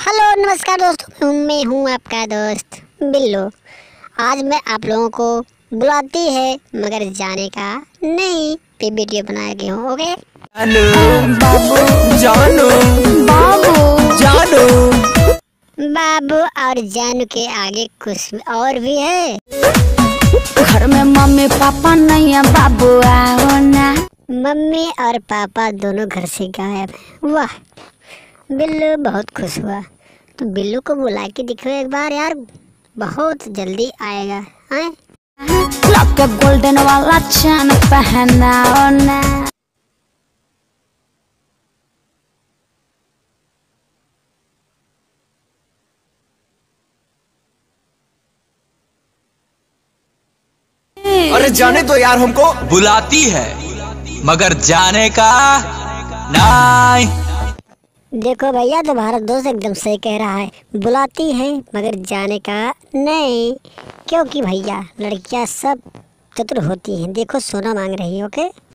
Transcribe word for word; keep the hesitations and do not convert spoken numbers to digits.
Hello नमस्कार दोस्तों, मैं हूँ आपका दोस्त बिल्लू। आज मैं आप लोगों को बुलाती है मगर जाने का नहीं पे वीडियो बना के हूँ। ओके जानू बाबू जानू बाबू जानू बाबू और जानू के आगे कुछ और भी है। घर में मम्मी पापा नहीं है, बाबू आओ ना। मम्मी और पापा दोनों घर से गायब हैं। वाह, बिल्लू बहुत खुश हुआ। तो बिल्लू को बुला के दिखो एक बार यार, बहुत जल्दी आएगा। हैं? लॉक के गोल्डन वाला चैन पहनाओ ना। अरे जाने तो यार, हमको बुलाती है मगर जाने का नहीं। देखो भैया, तुम्हारा दोस्त एकदम सही कह रहा है, बुलाती है मगर जाने का नहीं। क्योंकि भैया लड़कियां सब चतुर होती हैं। देखो सोना मांग रही है। ओके।